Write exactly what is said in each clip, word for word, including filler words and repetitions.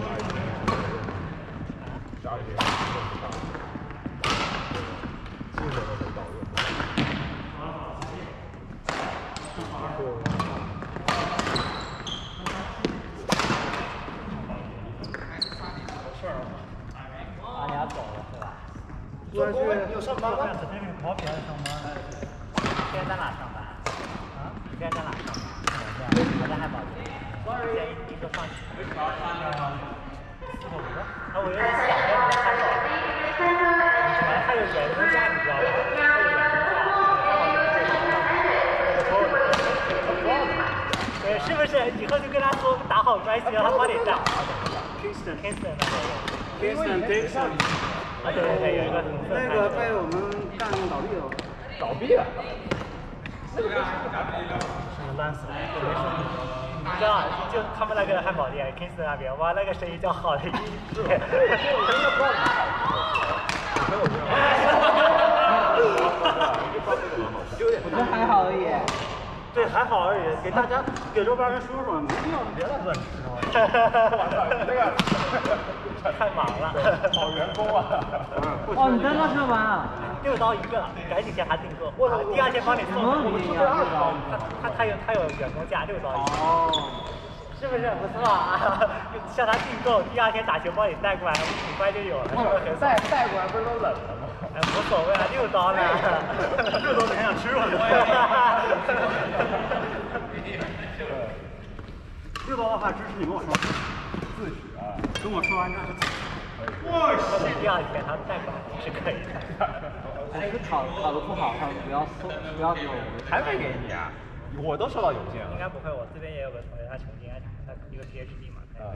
十二点基本都没到位。 啊，你要走了是吧？ 做工位你有上班吗？ 毛皮还上班？现在在哪上班？啊？你现在在哪上班？我在汉堡店。Sorry， 一个放弃。四五个？啊，我有点想念你的汉堡。本来还有员工价，你知道吗？还有员工价，对，是不是？以后就跟他说打好关系，让他帮你带。Kingston，Kingston 那个。 Kingston Dixon。 啊，对对对，有一个那个被我们干倒闭了。 倒闭了。 是烂死了，没生意。你知道，就他们那个汉堡店 ，Kingston 那边，哇，那个生意叫好的一批。 我觉得还好而已。 对，还好而已， 给大家给周边人说说，没必要别的乱吃那个太忙了， 好员工啊！ 哦，你在那上班啊？ 六刀一个，赶紧向他订购，第二天帮你送。 我们出的二刀， 他他他有他有员工价，六刀一个。 哦。 是不是不错啊？向他订购，第二天打球帮你带过来，很快就有了，是不是很带带过来不是都冷了吗？ 哎，无所谓啊，六刀呢？ 六刀你还想吃吗？六刀的话，支持你跟我说。 自诩啊。 跟我说完之后就走。 哇塞！第二天他带过来是可以的。 哎，考考的不好，他们不要送，不要给我。 还没给你啊？我都收到邮件了。 应该不会，我这边也有个同学，他曾经他一个 P H D 嘛。 啊。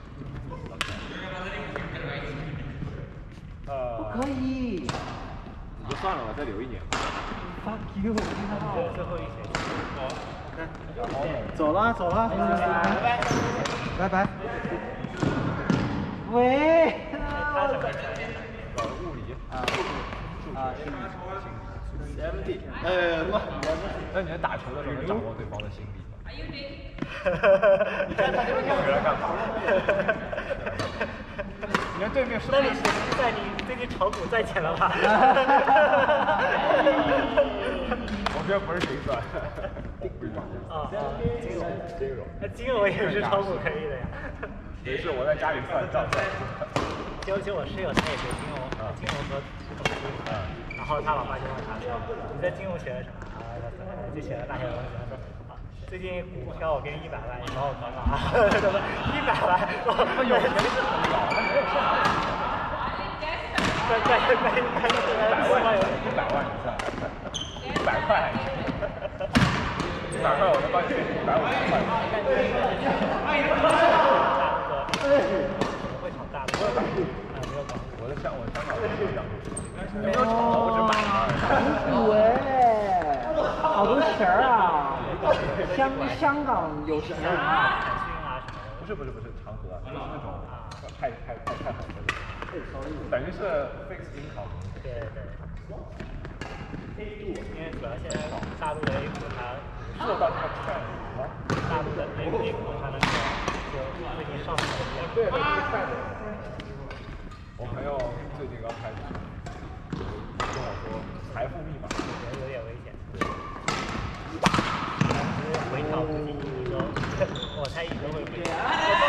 呃。 不可以。 你就算了吧，再留一年。 发给我， 最后一学期。好。 走了走了，拜拜拜拜。喂。 他什么专业？ 搞物理。 啊。啊，心理。 M D。呃，什么？那你在打球的时候能掌握对方的心理吗？你看他这边回来干嘛？你看对面是。 那你是在你最近炒股赚钱了吧？ 我觉得不是心算。 啊啊，金融金融。 那金融也是炒股可以的呀。 没事，我在家里算账。 就就我室友他也学金融，金融和统计，然后他老爸就问他说：“你在金融学的什么？”啊，就学了那些东西。他说：“最近股票我给你一百万，你帮我搞搞啊。”一百万，他有钱是很少，他没有上。在在在在一百万，一百万以上，一百块。一百块我能帮你变成一百五十块。会炒大的，啊没有搞，我的香我香港没有讲，没有炒，我只买了。 喂，好多钱啊！香香港有钱啊！ 腾讯啊什么的。 不是不是不是长河，就是那种太太太太好的那种，等于是 fixed income。 对对。因为主要现在大陆的 A 股它是到它看啊， 大陆的 A 股它那个就最近上市的比较对对对。我朋友最近刚开始跟我说财富密码， 我觉得有点危险。只是回调不进一周，我猜一周会回调。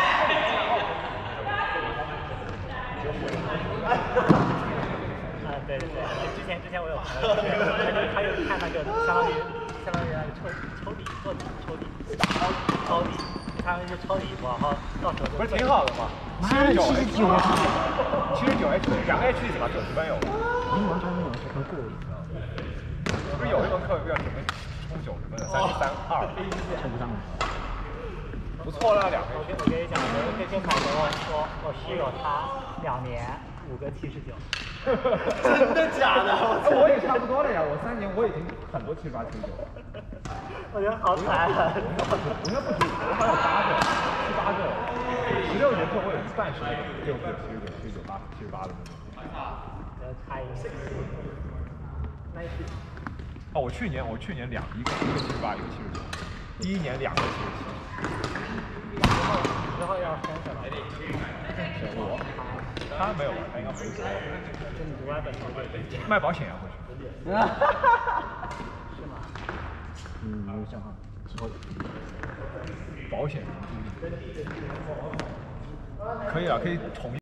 啊，对对对，之前之前我有朋友，他有看那个相当于相当于那个抽抽底做底抽底抄抄底，他们就抄底一波，然后到时候不是挺好的吗？七十九 H， 七十九 H， 两个 H 怎么九十分有？ 英文专业老师会过瘾的。 不是有一门课要准备冲九十分的，三十三二， 抽不上。 不错了，两个。 我跟我跟你讲，我跟跟凯哥说，我室友他两年五个七十九。 真的假的？ 我也差不多了呀，我三年我已经很多七十八、七十九了。 我觉得好惨啊！ 我应该不止，我应该不止，我好像有八个、七八个，十六节课我有一半是六个七十九、七十九八、七十八的那种。 呃，差一个。那是。 哦，我去年我去年两一个一个七十八，一个七十九，第一年两个七十七。 之后之后要升什么？ 他没有吧？他应该不是。 就你读完本科会卖保险啊，或许。 是吗？ 嗯，没有想好，之后保险可以啊，可以统一。